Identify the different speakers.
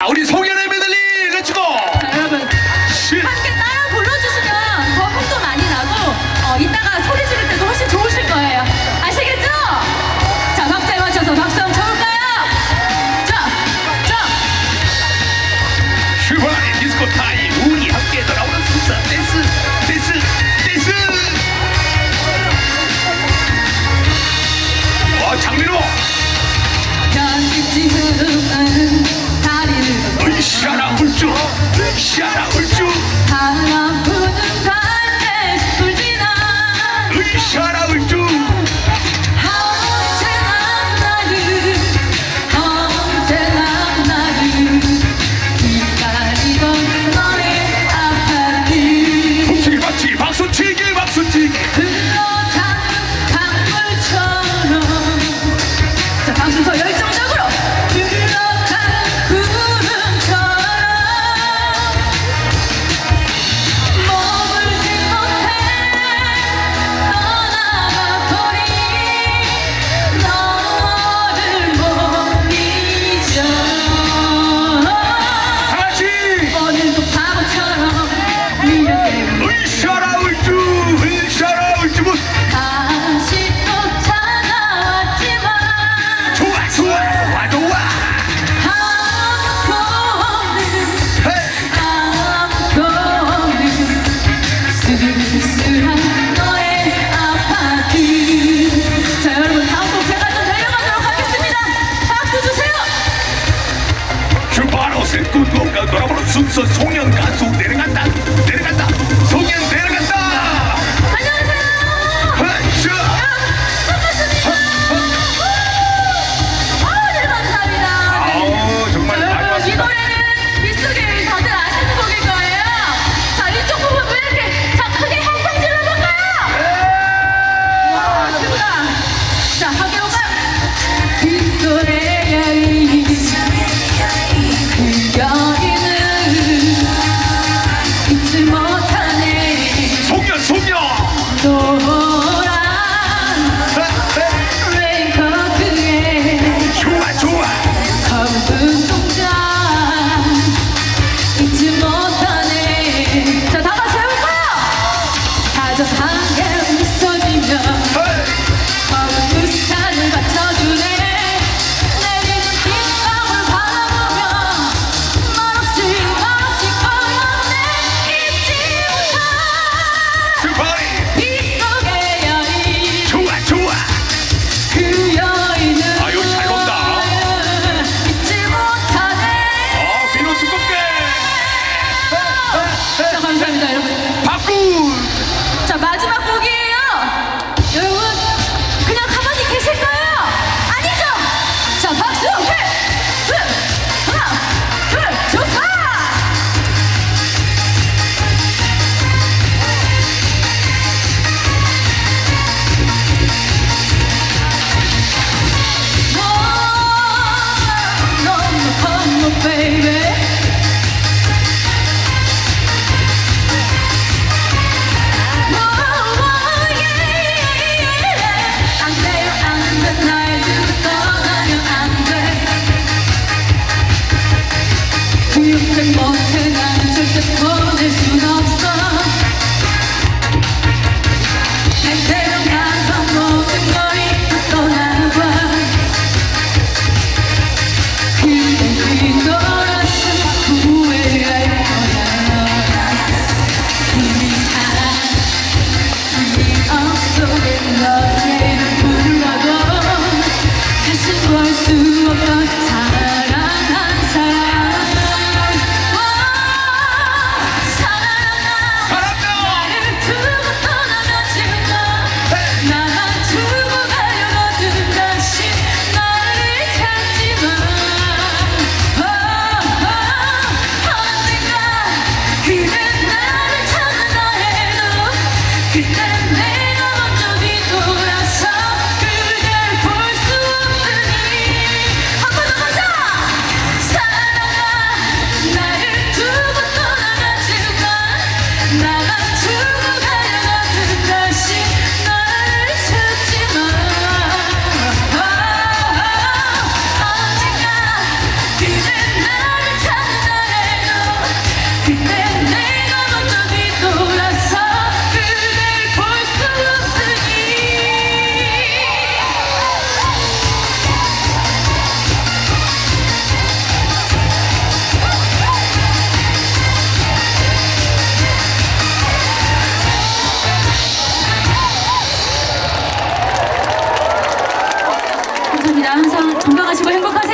Speaker 1: 우리 송현의 메들리 렛츠고!
Speaker 2: 자, 여러분 함께 따라 불러주시면 더 흥도 많이 나고 이따가 소리 지를 때도 훨씬 좋으실 거예요. 아시겠죠? 자, 박자에 맞춰서 박수 한번 쳐볼까요? 자,
Speaker 1: 슈퍼라인 디스코 타임 우리 함께 돌아오는 순서 댄스 댄스 댄스. 장민호
Speaker 2: 편집지 흐르는 다리를
Speaker 1: 으쌰라 울쭉 으쌰라 울쭉
Speaker 2: 바람 부는 달에 숲을 지나
Speaker 1: 으쌰라 울쭉
Speaker 2: 언제나 나를 기다리던 너의 아파트
Speaker 1: 박수치기 박수치기 박수치기
Speaker 2: 흘러가는 강물처럼 자, 박수 더 열정적으로 흘러가는 구름처럼 건강하시고 행복하세요.